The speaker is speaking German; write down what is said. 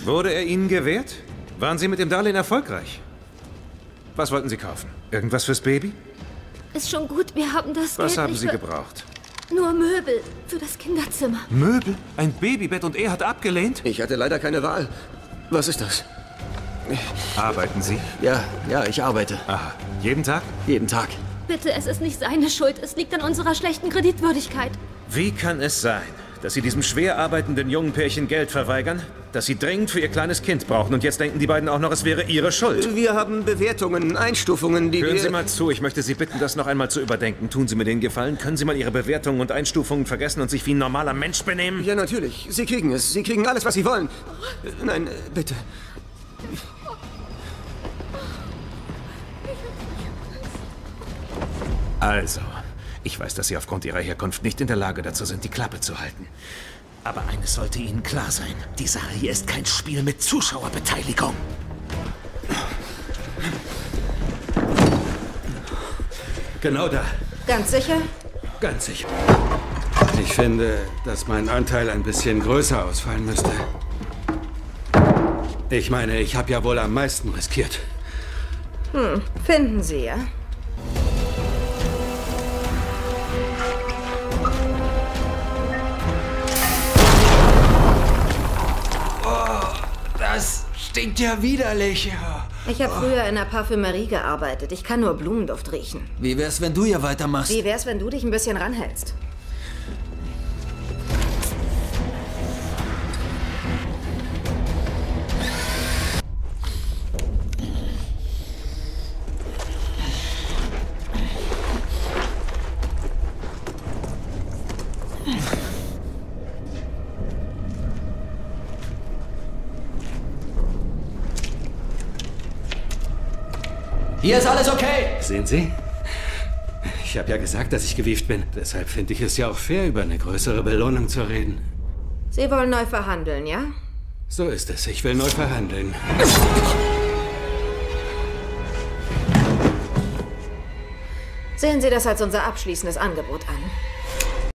Wurde er Ihnen gewährt? Waren Sie mit dem Darlehen erfolgreich? Was wollten Sie kaufen? Irgendwas fürs Baby? Ist schon gut, wir haben das Geld Was haben nicht Sie für... gebraucht? Nur Möbel für das Kinderzimmer. Möbel? Ein Babybett und er hat abgelehnt? Ich hatte leider keine Wahl. Was ist das? Arbeiten Sie? Ja, ich arbeite. Aha. Jeden Tag? Jeden Tag. Bitte, es ist nicht seine Schuld. Es liegt an unserer schlechten Kreditwürdigkeit. Wie kann es sein, dass Sie diesem schwer arbeitenden jungen Pärchen Geld verweigern, das Sie dringend für Ihr kleines Kind brauchen und jetzt denken die beiden auch noch, es wäre Ihre Schuld? Wir haben Bewertungen, Einstufungen, die Hören wir... Sie mal zu, ich möchte Sie bitten, das noch einmal zu überdenken. Tun Sie mir den Gefallen, können Sie mal Ihre Bewertungen und Einstufungen vergessen und sich wie ein normaler Mensch benehmen? Ja, natürlich. Sie kriegen es. Sie kriegen alles, was Sie wollen. Nein, bitte. Also, ich weiß, dass Sie aufgrund Ihrer Herkunft nicht in der Lage dazu sind, die Klappe zu halten. Aber eines sollte Ihnen klar sein. Die Sache hier ist kein Spiel mit Zuschauerbeteiligung. Genau da. Ganz sicher? Ganz sicher. Ich finde, dass mein Anteil ein bisschen größer ausfallen müsste. Ich meine, ich habe ja wohl am meisten riskiert. Finden Sie, ja? Das stinkt ja widerlich. Ich habe früher in der Parfümerie gearbeitet. Ich kann nur Blumenduft riechen. Wie wär's, wenn du hier weitermachst? Wie wär's, wenn du dich ein bisschen ranhältst? Hier ist alles okay! Sehen Sie? Ich habe ja gesagt, dass ich gewieft bin. Deshalb finde ich es ja auch fair, über eine größere Belohnung zu reden. Sie wollen neu verhandeln, ja? So ist es. Ich will neu verhandeln. Sehen Sie das als unser abschließendes Angebot an.